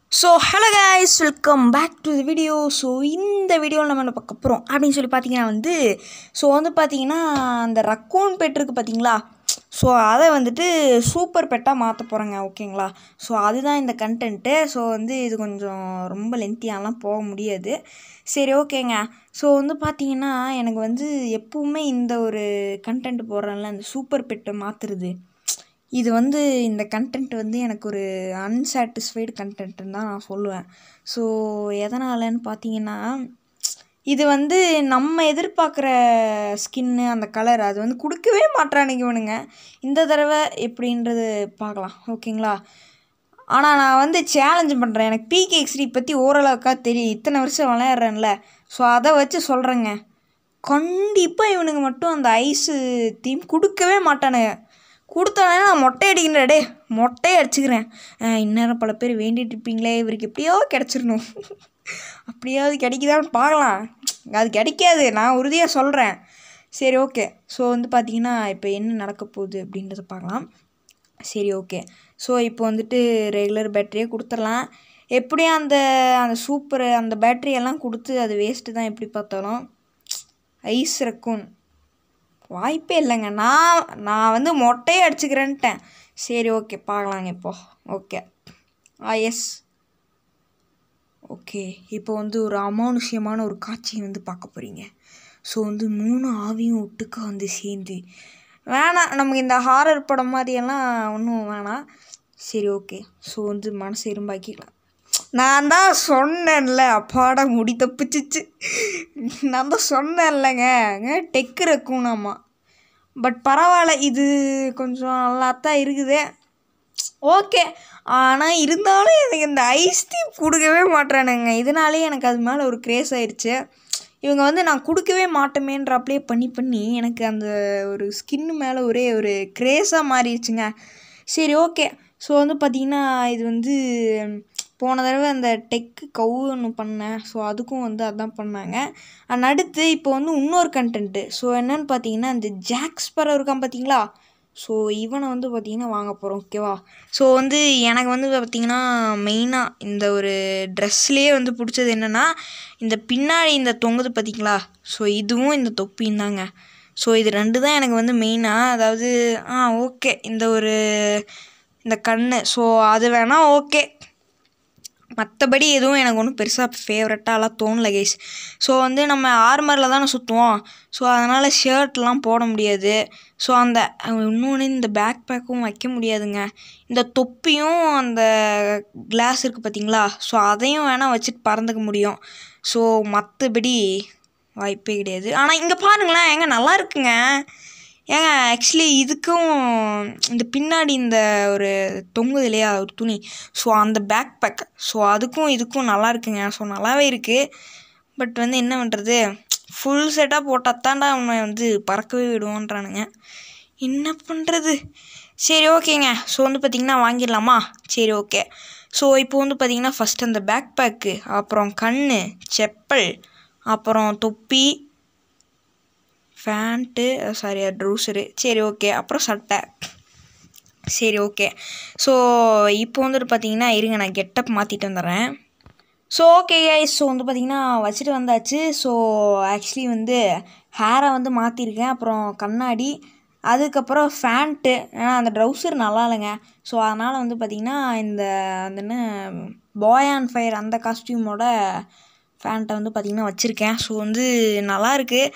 So hello guys, welcome back to the video. So இந்த வீடியோவில் நம்ம என்ன பார்க்க போகிறோம் அப்படின்னு சொல்லி பார்த்தீங்கன்னா பார்த்தீங்கன்னா அந்த ரக்கூன் பெட் இருக்குது பார்த்தீங்களா. ஸோ அதை சூப்பர் பெட்டாக மாற்ற போகிறேங்க, ஓகேங்களா. ஸோ அதுதான் இந்த கண்டென்ட்டு. ஸோ இது கொஞ்சம் ரொம்ப லென்த்தியாலாம் போக முடியாது. சரி, ஓகேங்க. ஸோ பார்த்தீங்கன்னா எனக்கு எப்பவுமே இந்த ஒரு கண்டென்ட் போடுறேன்ல, இந்த சூப்பர் பெட்டை மாற்றுறது, இது இந்த கண்டென்ட் எனக்கு ஒரு அன்சாட்டிஸ்ஃபைடு கண்டென்ட்டுன்னு தான் நான் சொல்லுவேன். ஸோ எதனாலன்னு பார்த்தீங்கன்னா, இது நம்ம எதிர்பார்க்குற ஸ்கின்னு அந்த கலர் அது கொடுக்கவே மாட்றானுங்க இவனுங்க. இந்த தடவை எப்படின்றது பார்க்கலாம், ஓகேங்களா. ஆனால் நான் சேலஞ்சு பண்ணுறேன். எனக்கு பிகேஎக்ஸ்டி பற்றி ஓரளவுக்கா தெரியும், இத்தனை வருஷம் விளையாடுறேன்ல. ஸோ அதை வச்சு சொல்கிறேங்க, கண்டிப்பாக இவனுங்க மட்டும் அந்த ஐஸு தீம் கொடுக்கவே மாட்டானுங்க. கொடுத்தானே நான் மொட்டை அடிக்கிறேன், மொட்டையை அடிச்சுக்கிறேன். இந்நேரம் பல பேர் வேண்டிகிட்டு இருப்பீங்களே, இவருக்கு எப்படியாவது கிடச்சிடணும். அப்படியாவது கிடைக்குதான்னு பார்க்கலாம். அது கிடைக்காது, நான் உறுதியாக சொல்கிறேன். சரி, ஓகே. ஸோ பார்த்தீங்கன்னா இப்போ என்ன நடக்க போகுது அப்படின்றத பார்க்கலாம். சரி, ஓகே. ஸோ இப்போ ரெகுலர் பேட்டரியே கொடுத்துடலாம். எப்படியும் அந்த அந்த சூப்பர் அந்த பேட்டரியெல்லாம் கொடுத்து அது வேஸ்ட்டு தான் எப்படி பார்த்தாலும். ஐஸ் ரக்கூன் வாய்ப்பே இல்லைங்க. நான் மொட்டையே அடிச்சுக்கிறேன்ட்டேன். சரி, ஓகே, பார்க்கலாங்க இப்போ. Okay, yes, okay. இப்போ ஒரு அமானுஷ்யமான ஒரு காட்சியை பார்க்க போகிறீங்க. ஸோ 3 ஆவியும் ஒட்டுக்கா சேர்ந்து வேணாம், நமக்கு இந்த ஹாரர் படம் மாதிரியெல்லாம் ஒன்றும் வேணாம். சரி, ஓகே. ஸோ மனசை இரும்பாக்கிக்கலாம். நான் தான் சொன்னேன்ல, அப்பாடா முடி தப்பிச்சிச்சு. நான் தான் சொன்னேன்லங்க, டெக்கு ரக்கூனாமா. பட் பரவாயில்ல, இது கொஞ்சம் நல்லா தான் இருக்குது, ஓகே. ஆனால் இருந்தாலும் எனக்கு இந்த ஐஸ் தீம் கொடுக்கவே மாட்டேறானுங்க. இதனாலே எனக்கு அது மேலே ஒரு கிரேஸ் ஆயிடுச்சு. இவங்க நான் கொடுக்கவே மாட்டோமேன்றாப்லேயே பண்ணி எனக்கு அந்த ஒரு ஸ்கின்னு மேலே ஒரே ஒரு கிரேஸாக மாறிடுச்சுங்க. சரி, ஓகே. ஸோ பார்த்திங்கன்னா இது போன தடவை அந்த டெக்கு கவு ஒன்று பண்ணேன். ஸோ அதுக்கும் அதான் பண்ணாங்க. அடுத்து இப்போ இன்னொரு கண்டென்ட்டு. ஸோ என்னென்னு பார்த்தீங்கன்னா, இந்த ஸ்பேரோ இருக்கான் பார்த்தீங்களா. ஸோ இவனை பார்த்தீங்கன்னா வாங்க போகிறோம், ஓகேவா. ஸோ எனக்கு பார்த்திங்கன்னா மெயினாக இந்த ஒரு ட்ரெஸ்லேயே பிடிச்சது என்னென்னா, இந்த பின்னாடி இந்த தொங்குது பார்த்தீங்களா. ஸோ இதுவும் இந்த தொப்பியும் தாங்க. ஸோ இது 2 தான் எனக்கு மெயினாக. அதாவது ஓகே, இந்த கண்ணு, ஸோ அது வேணால் ஓகே. மற்றபடி எதுவும் எனக்கு ஒன்றும் பெருசாக ஃபேவரட்டாலாம் தோணல கைஸ். ஸோ நம்ம ஆர்மரில் தானே சுற்றுவோம். ஸோ அதனால் ஷர்ட்லாம் போட முடியாது. ஸோ இன்னொன்று இந்த பேக் பேக்கும் வைக்க முடியாதுங்க. இந்த தொப்பியும் அந்த கிளாஸ் இருக்குது பார்த்தீங்களா. ஸோ அதையும் வேணால் வச்சுட்டு பறந்துக்க முடியும். ஸோ மற்றபடி வாய்ப்பே கிடையாது. ஆனால் இங்கே பாருங்களேன், ஏங்க நல்லா இருக்குங்க. ஏங்க ஆக்சுவலி இதுக்கும் இந்த பின்னாடி இந்த ஒரு தொங்குது இல்லையா ஒரு துணி, ஸோ அந்த பேக் பேக், ஸோ அதுக்கும் இதுக்கும் நல்லா இருக்குங்க. ஸோ நல்லாவே இருக்குது. பட் என்ன பண்ணுறது, ஃபுல் செட்டாக போட்டால் தாண்டா அவனை பறக்கவே விடுவோன்றானுங்க. என்ன பண்ணுறது. சரி, ஓகேங்க. ஸோ பார்த்திங்கன்னா வாங்கிடலாமா. சரி, ஓகே. ஸோ இப்போ பார்த்திங்கன்னா ஃபஸ்ட் அந்த பேக் பேக்கு, அப்புறம் கண், செப்பல், அப்புறம் தொப்பி, ஃபேண்ட்டு, சாரி ட்ரௌசரு, சரி, ஓகே, அப்புறம் சட்டை. சரி, ஓகே. ஸோ இப்போ பார்த்தீங்கன்னா இருங்க, நான் கெட்டப் மாற்றிட்டு வந்துடுறேன். ஸோ ஓகே கைஸ், ஸோ பார்த்தீங்கன்னா வச்சுட்டு வந்தாச்சு. ஸோ ஆக்சுவலி ஹேரை மாற்றிருக்கேன், அப்புறம் கண்ணாடி, அதுக்கப்புறம் ஃபேண்ட்டு. ஏன்னா அந்த ட்ரௌசர் நல்லா இல்லைங்க. ஸோ அதனால் பார்த்தீங்கன்னா இந்த அந்த என்ன பாய் ஆன் ஃபயர் அந்த காஸ்டியூமோட ஃபேண்ட்டை பார்த்திங்கன்னா வச்சுருக்கேன். ஸோ நல்லா இருக்குது.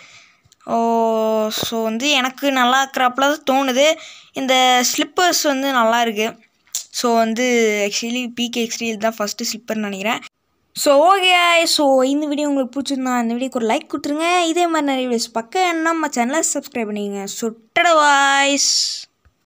ஸோ எனக்கு நல்லா இருக்கிறப்பல தான் தோணுது. இந்த ஸ்லிப்பர்ஸ் நல்லா இருக்குது. ஸோ ஆக்சுவலி பிகேஎக்ஸ்டி தான் ஃபஸ்ட்டு ஸ்லிப்பர்னு நினைக்கிறேன். ஸோ ஓகே, ஸோ இந்த வீடியோ உங்களுக்கு பிடிச்சிருந்தா இந்த வீடியோக்கு ஒரு லைக் கொடுத்துருங்க. இதே மாதிரி நிறைய வீடியோஸ் பார்க்க நம்ம சேனலை சப்ஸ்கிரைப் பண்ணிக்கங்க. சுட்டட வாய்ஸ்.